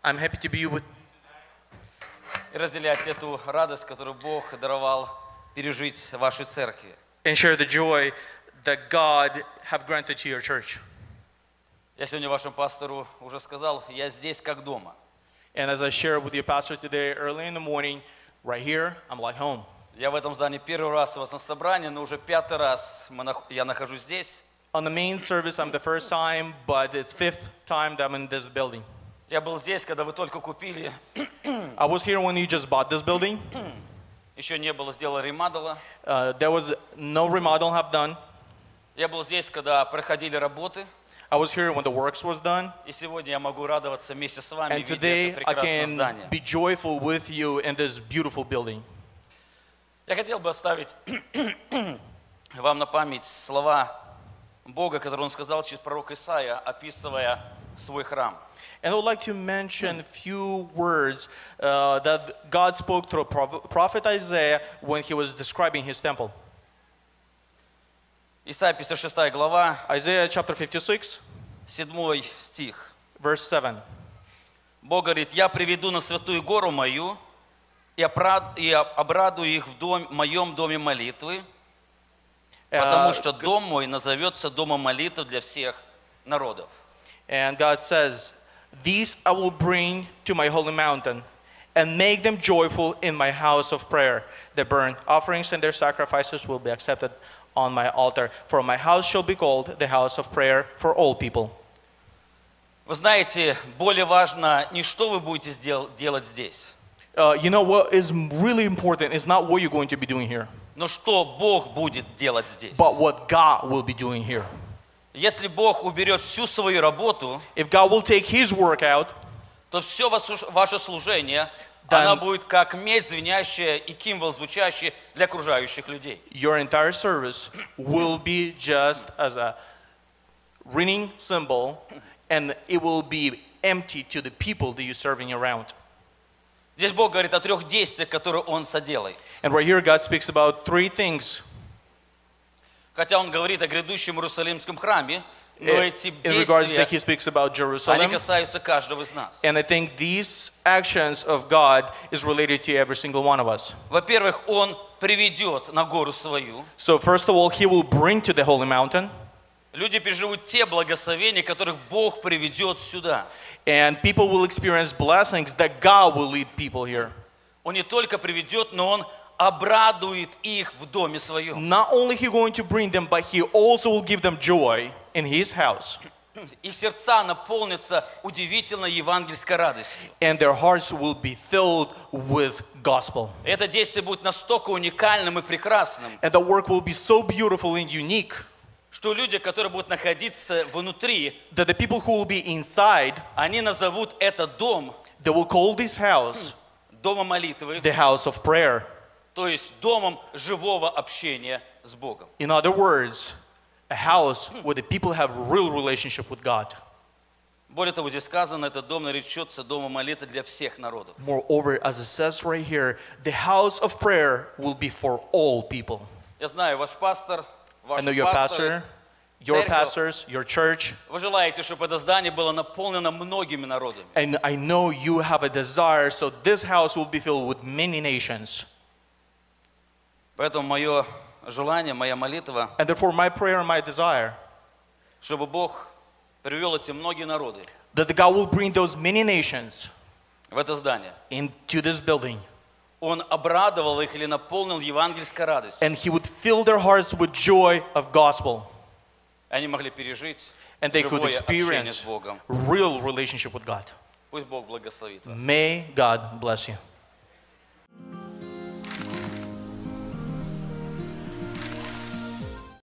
I'm happy to be with и разделять эту радость, которую Бог даровал пережить вашей церкви. and share the joy that God have granted to your church. Я сегодня вашему пастору уже сказал, я здесь как дома. And as I shared with your pastor today early in the morning, right here, I'm like home. Я в этом здании первый раз у вас на собрании, но уже пятый раз я нахожусь здесь. On the main service, I'm the first time, but it's fifth time that I'm in this building. Я был здесь, когда вы только купили, I was here when you just bought this building. еще не было, сделано ремадала. There was no remodel have done. Я был здесь, когда проходили работы. I was here when the works was done. И сегодня я могу радоваться вместе с вами, And видя today это I прекрасное can здание. be joyful with you in this beautiful building. Я хотел бы оставить вам на память слова Бога, которые Он сказал через пророка Исаия, описывая свой храм. And I would like to mention a few words that God spoke through prophet Isaiah when he was describing his temple. Исайя 56 глава, Isaiah chapter 56, 7 стих. verse 7. Бог говорит, я приведу на святую гору мою и обрадую их в моем доме молитвы, потому что дом мой назовется домом молитвы для всех народов. And God says, these I will bring to my holy mountain and make them joyful in my house of prayer. Their burnt offerings and their sacrifices will be accepted on my altar. For my house shall be called the house of prayer for all people. Вы знаете, более важно не что вы будете делать здесь, You know what is really important is not what you're going to be doing here, но что Бог будет делать здесь. but what God will be doing here. Если Бог уберет всю свою работу, If God will take His work out, то все ваше служение, Then- оно будет как медь звенящая и кимвал звучащий для окружающих людей. your entire service will be just as a ringing cymbal, and it will be empty to the people that you're serving around. Здесь Бог говорит о 3 действиях, которые Он соделает. And right here, God speaks about 3 things. Хотя Он говорит о грядущем Иерусалимском храме, но эти In regards that действия, He speaks about они Jerusalem. касаются каждого из нас. And I think these actions of God is related to every single one of us. Во-первых, Он приведет на гору свою. So first of all, He will bring to the holy mountain, Люди переживут те благословения, которых Бог приведет сюда. and people will experience blessings that God will lead people here. Он не только приведет, но Он обрадует их в доме своем. Not only He going to bring them, but He also will give them joy in His house. Их сердца наполнятся удивительной евангельской радостью. And their hearts will be filled with gospel. Это действие будет настолько уникальным и прекрасным, And the work will be so beautiful and unique что люди, которые будут находиться внутри, that the people who will be inside, они назовут этот дом they will call this house домом молитвы, the house of prayer. то есть домом живого общения с Богом. In other words, a house where the people have real relationship with God. Более того, здесь сказано, этот дом наречется домом молитвы для всех народов. Moreover, as it says right here, the house of prayer will be for all people. Я знаю, ваш пастор, I ваши know your пасторы, pastor, your церковь, pastors, your church, вы желаете, чтобы это здание было наполнено многими народами. and I know you have a desire, so this house will be filled with many nations. Поэтому мое желание, моя молитва, And therefore, my prayer and my desire, чтобы Бог привел эти многие народы that God will bring those many nations в это здание. into this building, Он обрадовал их или наполнил евангельской радостью. and He would fill their hearts with joy of gospel, Они могли пережить and they could живое общение с experience Богом. real relationship with God. Пусть Бог благословит вас. May God bless you.